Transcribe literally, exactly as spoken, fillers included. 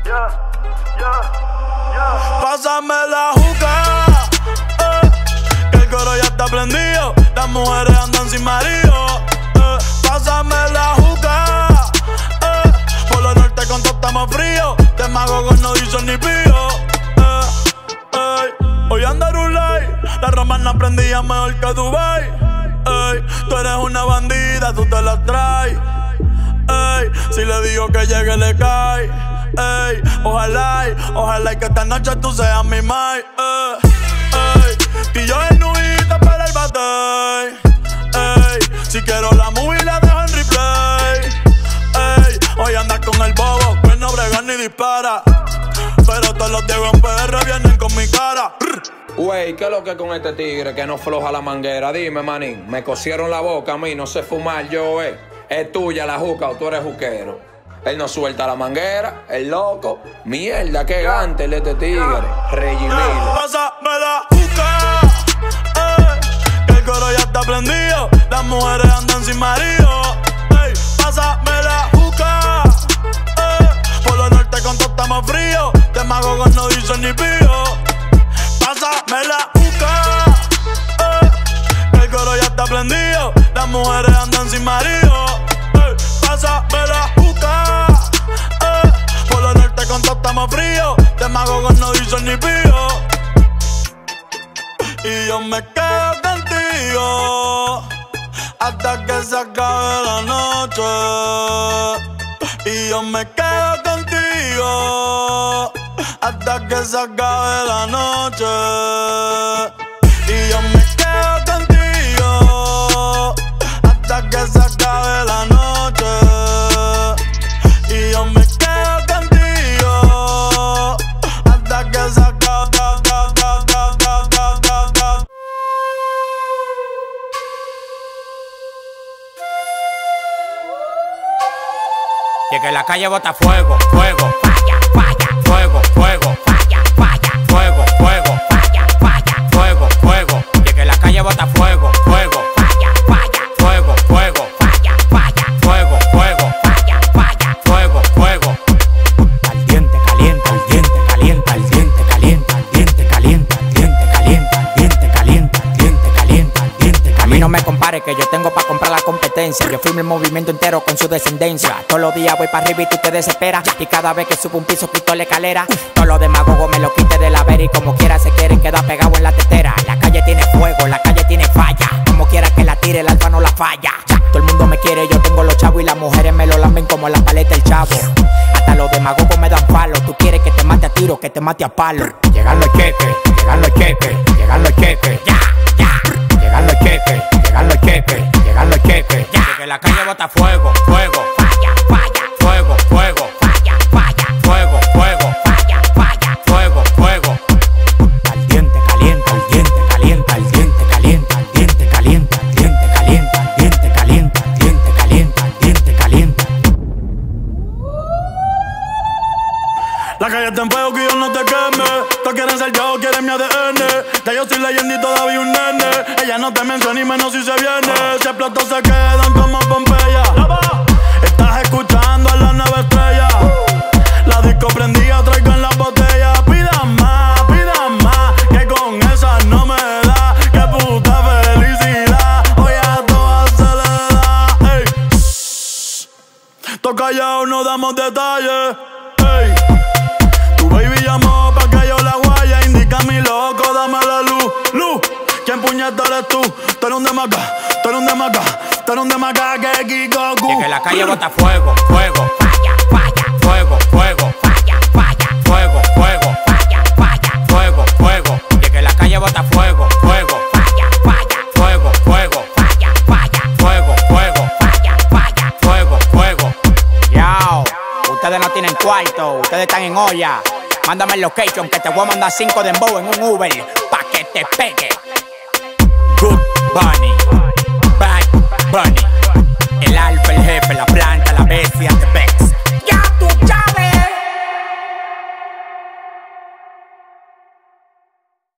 yeah, yeah, yeah. Pásame la juca, eh, que el coro ya está prendido. Las mujeres andan sin marido. Eh, pásame la juca, eh, por lo norte con todo estamos fríos. De mago con no dicen ni pío. Eh, eh, hoy anda Rulay, las romanas prendían mejor que Dubai. Ey, tú eres una bandida, tú te la traes. Ey, si le digo que llegue le cae. Ey, ojalá, ojalá y que esta noche tú seas mi mai. Ey, ey, y yo en nubita para el batey. Ey, si quiero la movie la dejo en replay. Ey, hoy andas con el bobo, que no brega ni dispara. Pero todos los Diego en P R vienen con mi cara. Wey, ¿qué es lo que con este tigre que no floja la manguera? Dime, manín, me cosieron la boca a mí, no sé fumar yo, eh. ¿Es tuya la juca o tú eres juquero? Él no suelta la manguera, el loco. Mierda, qué gante el este tigre. Regimil. Pásame la juca, eh, que el coro ya está prendido. Las mujeres andan sin marido. Ey, pásame la juca, eh, por lo norte con todo estamos fríos. De mago con no dicen ni pío. Pásame la juca, eh, que el coro ya está prendido. Las mujeres andan sin marido. Ey, pásame la juca, eh, por lo norte con todo estamos fríos. De mago con no dicen ni pío. Y yo me quedo contigo hasta que se acabe la noche. Y yo me quedo contigo hasta que se acabe la noche. Y yo me quedo contigo hasta que se acabe la noche. Y yo me quedo contigo hasta que se acabe. Y que la calle bota fuego, fuego, falla, falla, fuego, fuego, falla, falla, fuego, fuego, falla, falla, fuego, fuego. Y que la calle bota fuego, fuego, falla, falla, fuego, fuego, falla, falla, fuego, fuego, falla, falla, fuego, fuego. Al diente calienta, al diente calienta, al diente calienta, al diente calienta, al diente calienta, al diente calienta, al diente calienta, al diente calienta. A mí no me compare que yo tengo para comprar la competencia. Yo firmo el movimiento entero con su descendencia. Todos los días voy para arriba y tú te desesperas. Y cada vez que subo un piso quito la escalera. Todos los demagogos me lo quite de la vera. Y como quiera se quieren quedar pegados en la tetera. La calle tiene fuego, la calle tiene falla. Como quiera que la tire, el alfa no la falla. Todo el mundo me quiere, yo tengo los chavos. Y las mujeres me lo lamben como la paleta del chavo. Hasta los demagogos me dan palo. Tú quieres que te mate a tiro, que te mate a palo. Llegan los cheques, llegan los cheques, llegan los cheques. Ya, ya. Llegan los cheques, llegan los cheques, llegan los cheques. Ya. Que la calle bota fuego, fuego, falla, falla, fuego, fuego, falla, falla, fuego, fuego, falla, falla, fuego, fuego. Al diente calienta, al diente calienta, al diente calienta, al diente calienta, al diente calienta, al diente calienta, al diente calienta, al diente calienta. La calle está en fuego, que yo no te queme. Todos quieren ser yo, quieren mi A D N. Ya yo soy leyenda y todavía un nene. Ella no te menciona y menos si se viene. Si explotó se quedan como Pompeya. Estás escuchando a la nueva estrella. La disco prendida, traigo en la botella. Pidan más, pidan más, que con esa no me da. Que puta felicidad, hoy a todas se le da. Ey, toca callado, no damos detalles. Ey, tu baby llamó pa' que yo la guaya. Indica mi loco, dame la luz, luz. ¿Quién puñeta eres tú? Tú eres un demaca, tú eres un demaca, tú eres un demaca que Kikoku. Y que la calle bota fuego, fuego, falla, falla, fuego, fuego, falla, falla, fuego, fuego, falla, falla, fuego, fuego. Y que la calle bota fuego, fuego, falla, falla, fuego, fuego, falla, falla, fuego, fuego, falla, falla, fuego, fuego. Yo, ustedes no tienen cuarto, ustedes están en olla. Mándame el location que te voy a mandar cinco dembow en un Uber pa' que te pegue. Good Bunny, Bad Bunny, el alfa, el jefe, la planta, la bestia, the best.